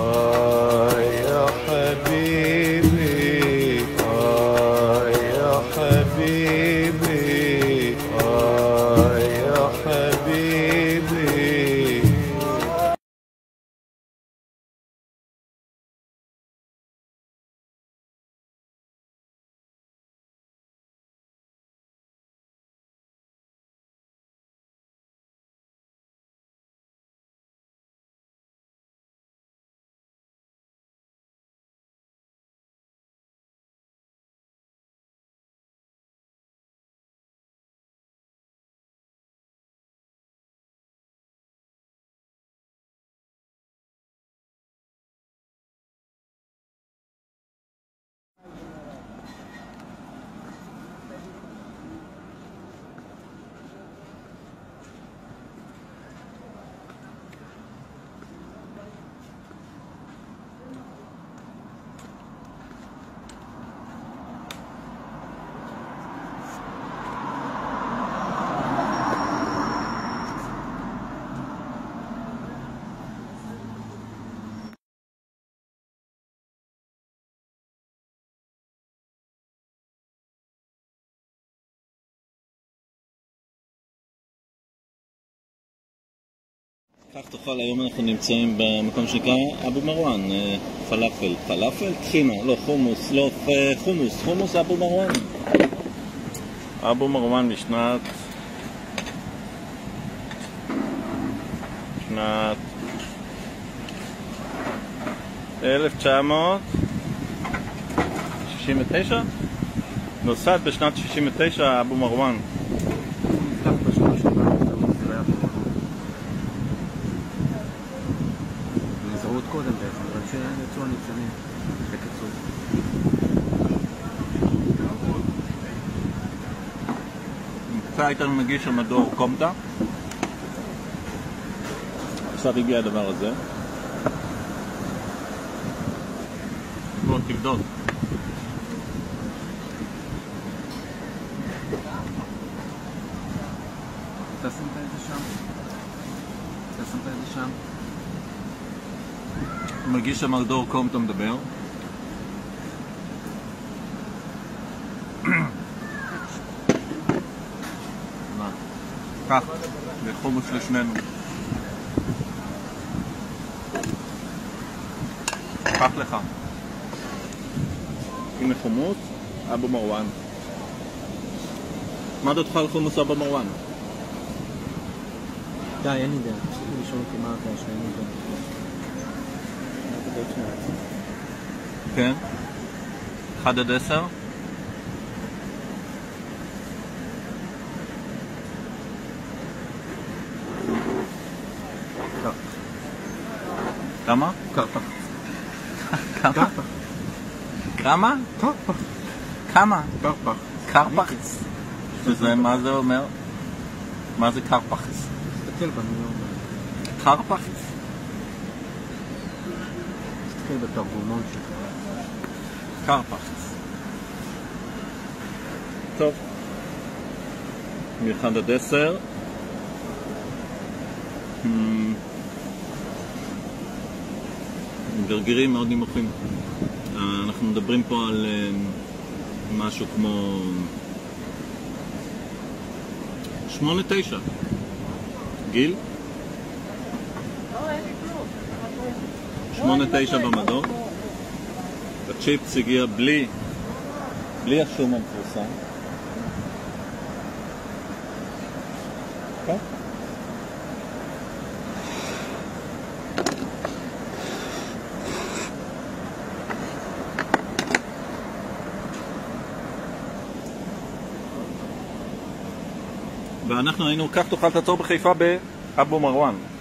يا حبيبي يا حبيبي يا حبيبي. כך תאכל, היום אנחנו נמצאים במקום שנקרא אבו מרואן, פלאפל, טחינה, לא חומוס, לא חומוס אבו מרואן. אבו מרואן בשנת 1969? נוסד בשנת 69 אבו מרואן. עוד קודם בעצם, אבל שיצאו הניצנים בקיצור. נמצא איתנו מגיש המדור קומטה. עכשיו הגיע הדבר הזה. בוא תבדוק. אתה שמת את זה שם? מגיש המדור קומטה מדבר. כך, זה חומוס לשנינו. קח לך. הנה חומוס, אבו מרואן. מה דעתך על חומוס אבו מרואן? די, אין לי דעה. רציתי לשאול אותי מה אתה שאין לי דעה. כן? 1 עד 10? כמה? קרפח. כמה? כמה? קרפח. כמה? קרפח. קרפח? וזה מה זה אומר? מה זה קרפח? תסתכל במילה. קרפח? תסתכל בתרגומון שלך. קרפח. טוב. מ-1 עד 10. גרגירים מאוד נמוכים. אנחנו מדברים פה על משהו כמו 8-9. גיל? 8-9 במדור. הצ'יפס הגיע בלי השום המפורסם. כן? ואנחנו היינו כך תאכל את הצור בחיפה באבו מרואן.